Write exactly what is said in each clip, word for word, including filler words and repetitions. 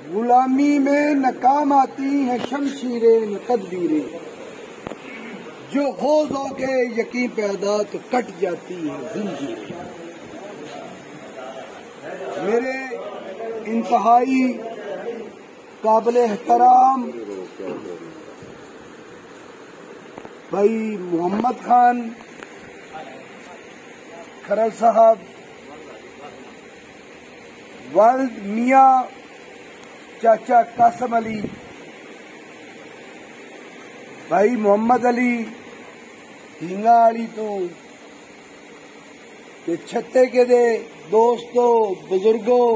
غلامی میں ناکام آتی ہیں شمشیریں نہ تدبیریں، جو ہو ذوق یقین پیدا تو کٹ جاتی ہیں زنجیریں۔ میرے انتہائی قابل احترام بھائی محمد خان کھرل صاحب، والد میاں چاچا قاسم علی، بھائی محمد علی ڈھینگا والی تو چھتے کے دے دوستو بزرگوں،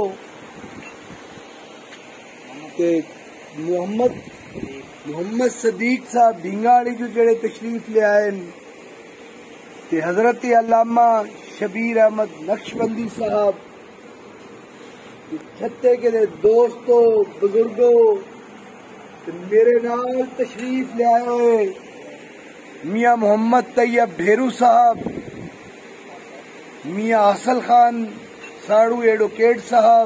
محمد محمد صدیق صاحب ڈھینگا والی جو جڑے تشریف لے آئے، حضرت علامہ شبیر احمد نقشبندی صاحب، چھتے کے دے دوستو بزرگوں، میرے نال تشریف لے آئے ہوئے میاں محمد طیب ڈھیرو صاحب، میاں اصل خان ساڑو ایڈوکیٹ صاحب،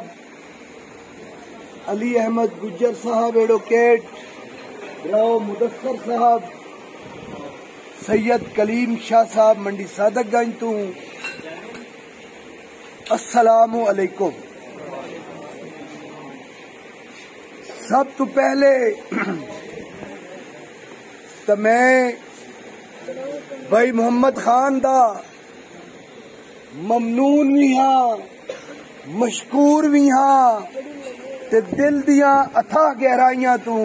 علی احمد گجر صاحب ایڈوکیٹ، راؤ مدثر صاحب، سید کلیم شاہ صاحب منڈی صادق گنج تو، السلام علیکم۔ سب تو پہلے تو میں بھائی محمد خان دا ممنون بھی ہاں، مشکور بھی ہاں، تے دل دیاں اتھاہ گہرائیاں تو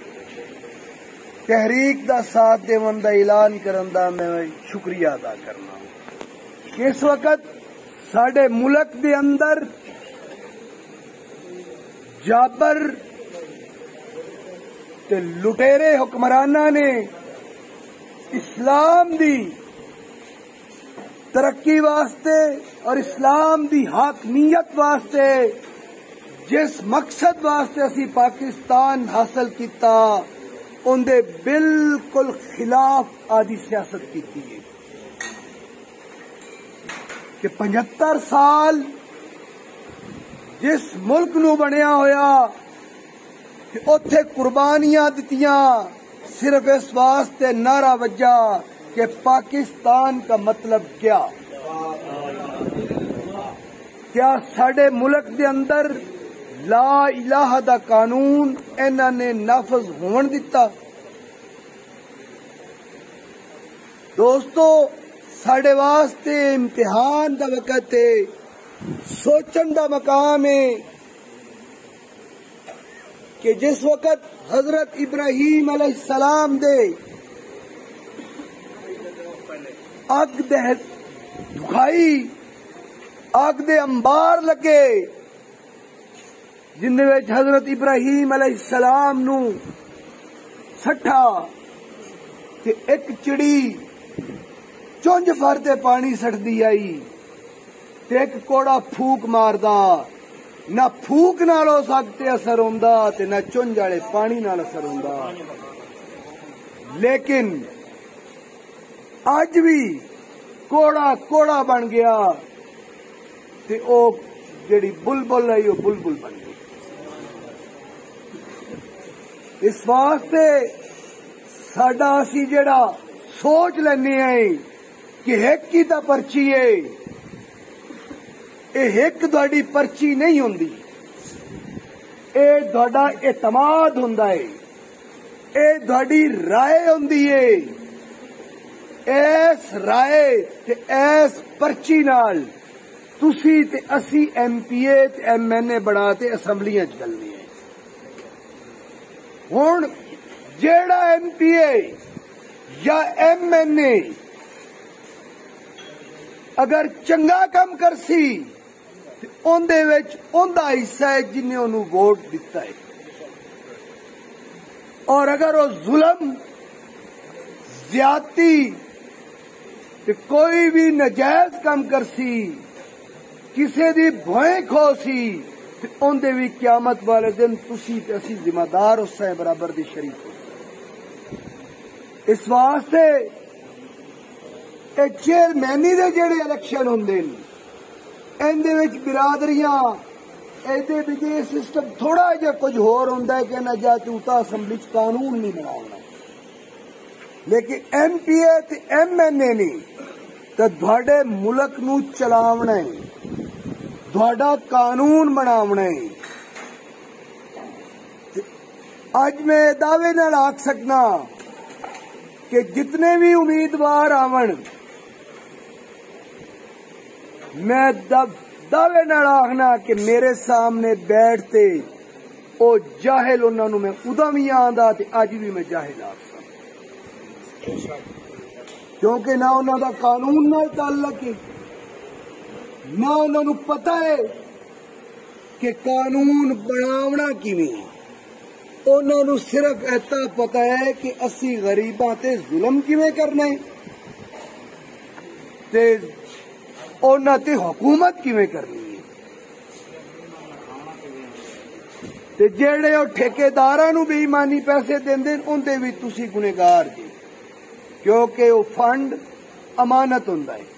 تحریک دا ساتھ دیون دا اعلان کرن دا میں شکریہ ادا کرنا۔ اس وقت ساڈے ملک دے اندر جابر تے لٹیرے حکمرانہ نے اسلام دی ترقی واسطے اور اسلام دی حاکمیت واسطے جس مقصد واسطے اسی پاکستان حاصل کیتا ان دے بالکل خلاف آدھی سیاست کیتی ہے کہ پچہتر سال جس ملک نو بنیا ہویا کہ اوتھے قربانیاں دتیاں صرف اس واسطے نعرہ وجہ کہ پاکستان کا مطلب کیا کیا ساڈے ملک دے اندر لا الہ دا قانون انہاں نے نافذ ہون دتا؟ دوستو ساڈے واسطے امتحان دا وقت ہے، سوچن دا مقام ہے کہ جس وقت حضرت ابراہیم علیہ السلام دے اگ دے دکھائی اگ دے انبار لگے جن دے وچ حضرت ابراہیم علیہ السلام نو سٹھا تے ایک چڑی چونج فرتے پانی سٹدی آئی تے ایک کوڑا پھوک ماردا، نہ پھوک نال ہو سکتے اثر ہوندا تے نہ چونج والے پانی نال اثر ہوندا، لیکن اج بھی کوڑا کوڑا بن گیا تے او جڑی بلبل ہے وہ بلبل بن گئی۔ اس واسطے ساڈا اسی جڑا سوچ لینے ہیں کہ ایک کی تا پرچی ہے، اے ایک تہاڈی پرچی نہیں ہوندی، اے تہاڈا اعتماد ہوندا ہے، اے تہاڈی رائے ہوندی ہے۔ ایس رائے تے ایس پرچی نال تسی تے اسی ایم پی اے تے ایم این اے بنا تے اسمبلیاں چ گلنی ہے۔ ہن جیڑا ایم پی اے یا ایم این اے اگر چنگا کم کرسی ان دے وچ ان دا حصہ ہے جنہیں انہوں ووٹ دیتا ہے، اور اگر وہ ظلم زیادتی تے کوئی بھی نجائز کم کرسی کسے دی بھوئیں کھوسی تے ان دے بھی قیامت والے دن تسی تے اسی ذمہ دار اس سے برابر دی شریک ہو۔ اس واسطے چیئرمینی دے جڑے الیکشن ہوندے ان دے وچ برادریاں ਇਹਦੇ ਵਿੱਚ ਇਹ ਸਿਸਟਮ ਥੋੜਾ ਜਿਹਾ ਕੁਝ ਹੋਰ ਹੁੰਦਾ ਹੈ ਕਿ ਨਾ ਜਾਂ ਤੂਤਾ ਅਸੈਂਬਲੀ ਚ ਕਾਨੂੰਨ ਨਹੀਂ ਬਣਾਉਣਾ, ਲੇਕਿਨ ਐਮ ਪੀ ਏ ਤੇ ਐਮ ਐਨ ਏ ਨਹੀਂ ਤਾਂ ਤੁਹਾਡੇ ਮੁਲਕ ਨੂੰ ਚਲਾਉਣਾ ਹੈ, ਤੁਹਾਡਾ ਕਾਨੂੰਨ ਬਣਾਉਣਾ ਹੈ। ਅੱਜ ਮੈਂ ਦਾਅਵੇ ਨਾਲ ਆਖ ਸਕਦਾ کہ جتنے بھی امیدوار آون میں دعوے نال آخنا کہ میرے سامنے بیٹھتے او جاہل انہوں نے میں ادا بھی آندا تے اج بھی میں جاہل آخ سکتا، کیونکہ نہ انہوں دا قانون نال تعلق ہے، نہ انہوں نے پتہ ہے کہ قانون بناونا کیویں ہے۔ انہوں نے صرف ایتا پتا ہے کہ اسی غریباں تے ظلم کیویں کرنا ہے تے انہاں تے حکومت کیویں کرنی ہے، تے جیڑے او ٹھیکیداراں نو بے ایمانی پیسے دیندے اون دے وچ تسی گنہگار جی، کیونکہ او فنڈ امانت ہوندا ہے۔